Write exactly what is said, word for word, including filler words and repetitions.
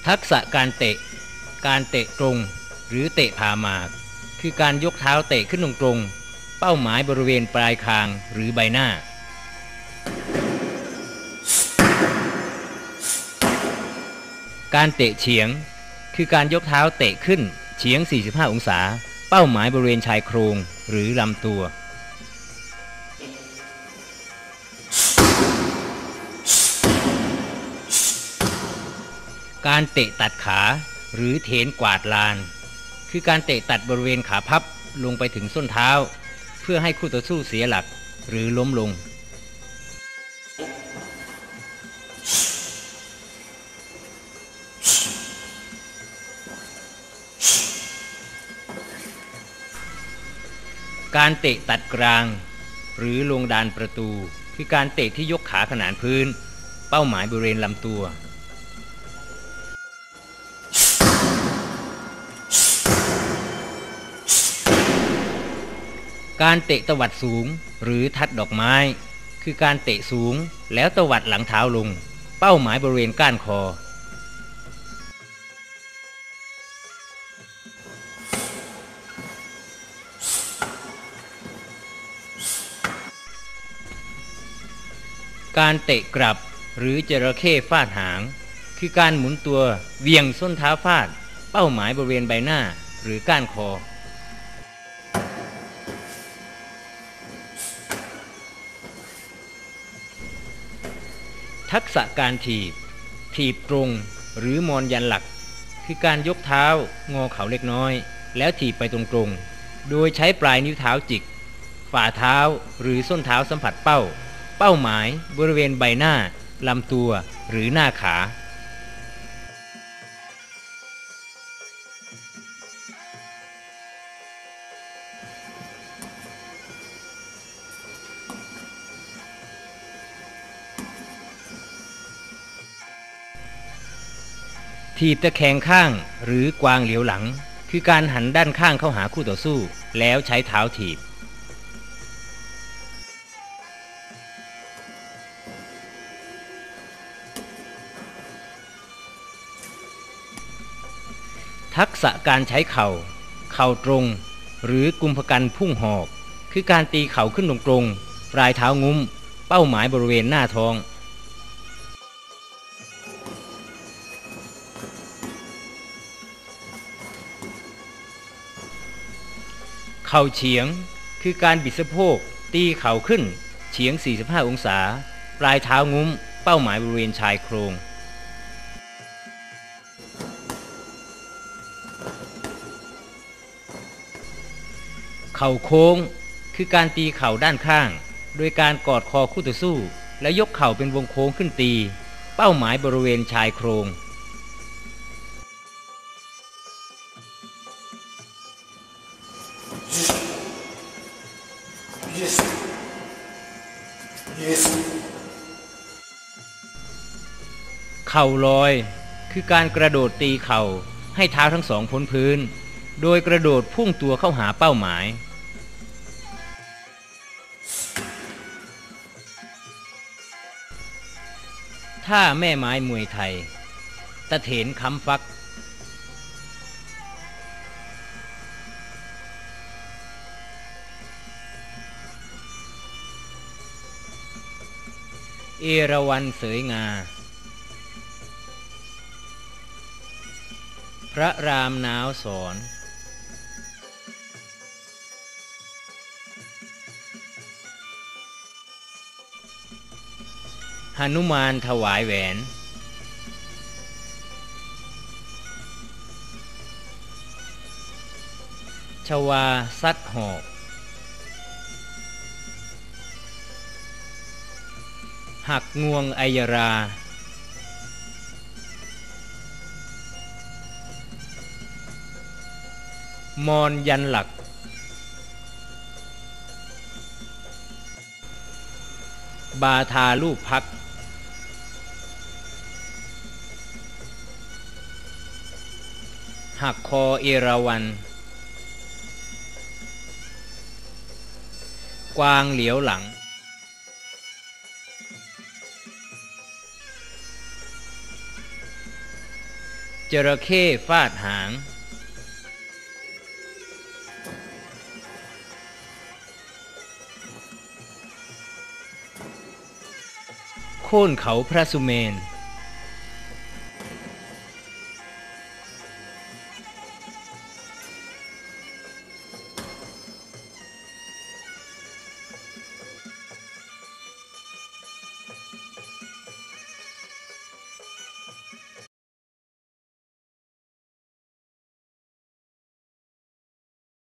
ทักษะการเตะการเตะตรงหรือเตะผ่าหมากคือการยกเท้าเตะขึ้นตรงๆเป้าหมายบริเวณปลายคางหรือใบหน้าการเตะเฉียงคือการยกเท้าเตะขึ้นเฉียงสี่สิบห้าองศาเป้าหมายบริเวณชายโครงหรือลำตัวการเตะตัดขาหรือเถนกวาดลานคือการเตะตัดบริเวณขาพับลงไปถึงส้นเท้าเพื่อให้คู่ต่อสู้เสียหลักหรือล้มลงการเตะตัดกลางหรือลงดานประตูคือการเตะที่ยกขาขนานพื้นเป้าหมายบริเวณลำตัวการเตะตวัดสูงหรือทัดดอกไม้คือการเตะสูงแล้วตวัดหลังเท้าลงเป้าหมายบริเวณก้านคอการเตะกลับหรือจระเข้ฟาดหางคือการหมุนตัวเวียงส้นเท้าฟาดเป้าหมายบริเวณใบหน้าหรือก้านคอทักษะการถีบถีบตรงหรือมอนยันหลักคือการยกเท้างอเข่าเล็กน้อยแล้วถีบไปตรงๆโดยใช้ปลายนิ้วเท้าจิกฝ่าเท้าหรือส้นเท้าสัมผัสเป้าเป้าหมายบริเวณใบหน้าลำตัวหรือหน้าขาถีบตะแคงข้างหรือกวางเหลียวหลังคือการหันด้านข้างเข้าหาคู่ต่อสู้แล้วใช้เท้าถีบทักษะการใช้เข่าเข่าตรงหรือกุมภกันพุ่งหอกคือการตีเข่าขึ้นตรงๆปลายเท้างุ้มเป้าหมายบริเวณหน้าท้องเข่าเฉียงคือการบิดสะโพกตีเข่าขึ้นเฉียงสี่สิบห้าองศาปลายเท้างุ้มเป้าหมายบริเวณชายโครงเข่าโค้งคือการตีเข่าด้านข้างโดยการกอดคอคู่ต่อสู้และยกเข่าเป็นวงโค้งขึ้นตีเป้าหมายบริเวณชายโครงเข่าลอยคือการกระโดดตีเข่าให้เท้าทั้งสองพ้นพื้นโดยกระโดดพุ่งตัวเข้าหาเป้าหมายท่าแม่ไม้มวยไทยตะเถนค้ำฟักเอราวัณเสยงาพระรามหนาวสอนหนุมานถวายแหวนชวาซัดหอกหักงวงอัยรามอนยันหลักบาทาลูกพักหักคอเอราวัณกวางเหลียวหลังระเข้ฟาดหางโค่นเขาพระสุเมน